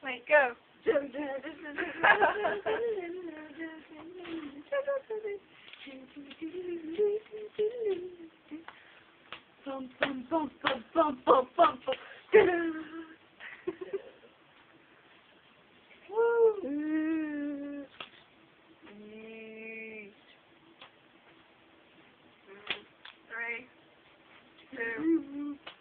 Wait, go. Bum bum bum bum bum bum bum bum. Woo. 3, 2.